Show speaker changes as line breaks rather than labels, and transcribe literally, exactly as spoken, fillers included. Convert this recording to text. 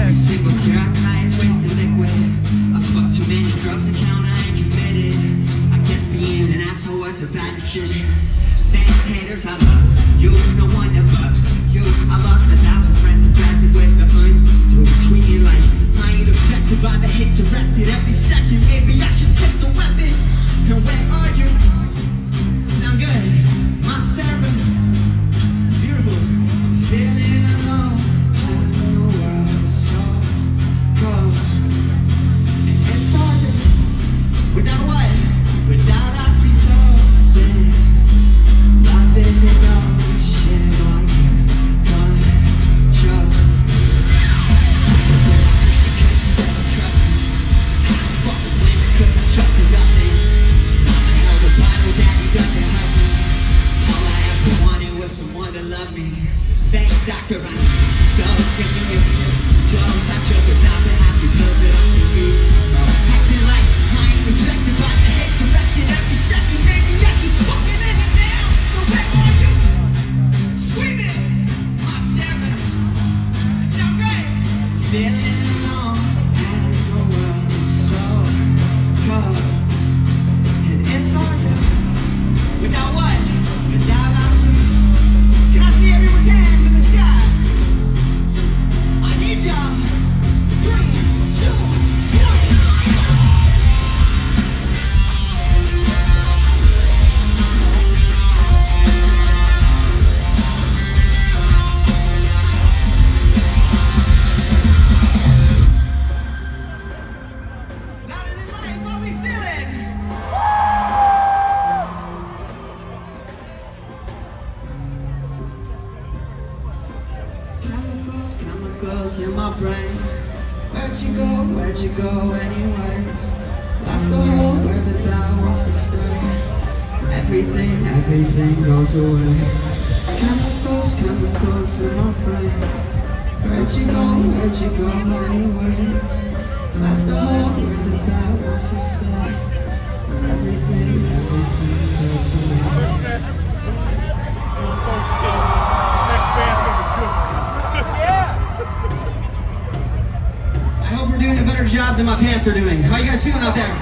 Every single tear I cry is wasted liquid. I fucked too many girls to count, I ain't committed. I guess being an asshole was a bad decision. Thanks haters, I love you, no one above you. I lost a thousand friends, distracted with the undo. Tweeting like I ain't affected by the hate directed every second. Maybe I should take the weapon. And where are you? Sound good? My servant. It's beautiful. I'm feeling alone. And the world's so cold. And it's hard. Without what? Without oxytocin. Life isn't no shit I can't control. Because she doesn't trust me. I don't fucking win because I trust in nothing. Mama held a bottle, daddy doesn't hurt me. All I ever wanted was someone to love me. Thanks, doctor, I need those. Give me a few dose. I took a thousand happy pills that I still need. Acting like I ain't affected by the hate directed every second. Maybe I should fucking end it now. So where are you? Screaming, my seven. Sound great. Feeling alone and the world is so cold. And it's on you. Without what? Without oxygen. Can I see everyone's hands in the sky? I need y'all. Three, two, one. Louder than life, how we feeling? Chemicals, chemicals in my brain. Where'd you go, where'd you go anyways? Left the hole where the doubt wants to stay. Everything, everything goes away. Chemicals, chemicals in my brain. Where'd you go, where'd you go anyways? Left the hole where the doubt wants to stay. Everything, everything goes away. I hope we're doing a better job than my pants are doing. How you guys feeling out there?